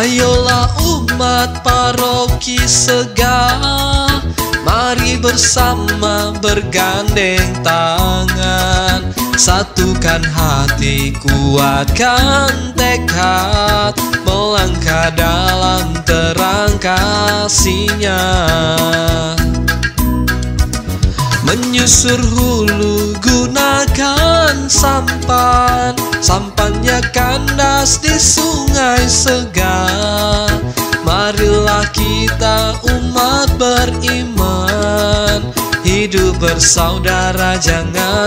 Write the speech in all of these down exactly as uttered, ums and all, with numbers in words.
Ayolah umat paroki Segar, mari bersama bergandeng tangan, satukan hati, kuatkan tekad, melangkah dalam terang kasih-Nya. Menyusur hulu gunakan sampan, sampannya kandas di sungai Segar. Marilah kita umat beriman, hidup bersaudara jangan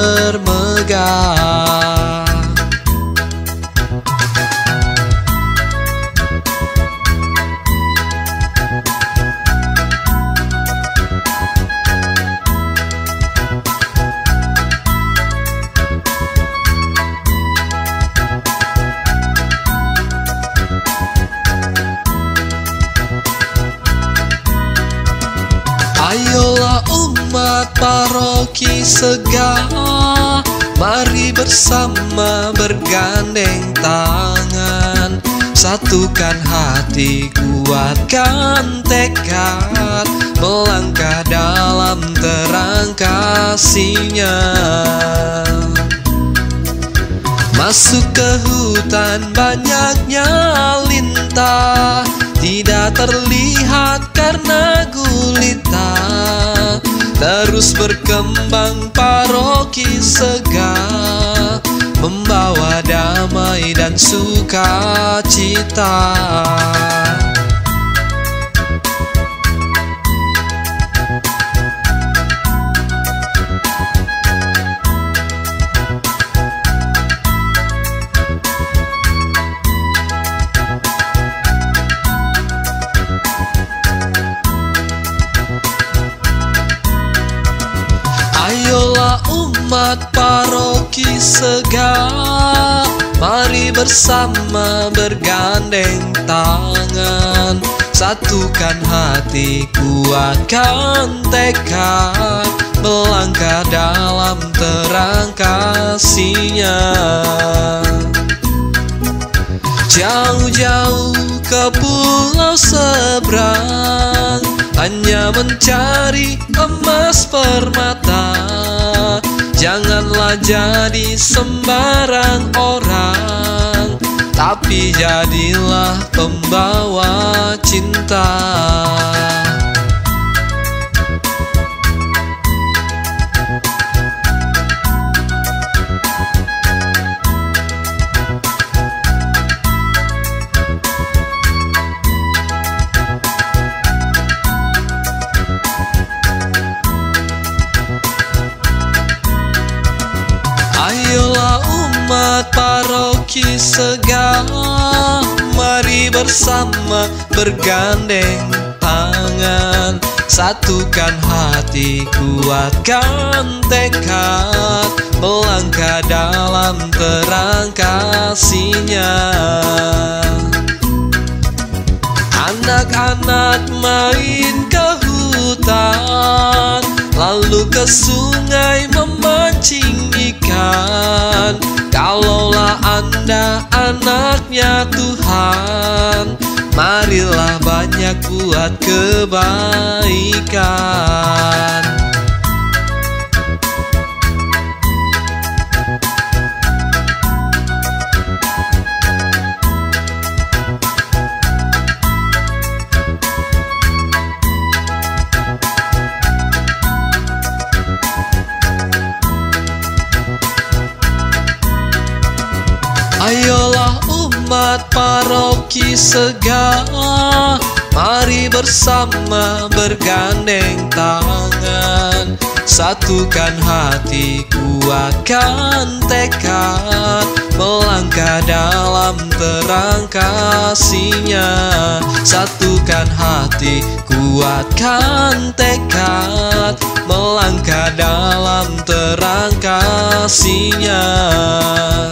bermegah. Ayolah umat paroki Segar, mari bersama bergandeng tangan, satukan hati, kuatkan tekad, melangkah dalam terang kasih-Nya. Masuk ke hutan banyaknya lintah, tidak terlihat karena gulita. Terus berkembang paroki Segar, membawa damai dan sukacita. Ayolah umat paroki Segar, mari bersama bergandeng tangan, satukan hati, kuatkan tekad, melangkah dalam terang kasih-Nya. Jauh-jauh ke pulau seberang, hanya mencari emas permata. Janganlah jadi sembarang orang, tapi jadilah pembawa cinta. Ayolah umat paroki Segar, mari bersama bergandeng tangan, satukan hati, kuatkan tekad, melangkah dalam terang kasih-Nya. Anak-anak main ke hutan, lalu ke sungai memancing ikan. Kalaulah Anda anaknya Tuhan, marilah banyak buat kebaikan. Ayolah umat paroki Segar, mari bersama bergandeng tangan, satukan hati, kuatkan tekad, melangkah dalam terang kasih-Nya. Satukan hati, kuatkan tekad, melangkah dalam terang kasih-Nya.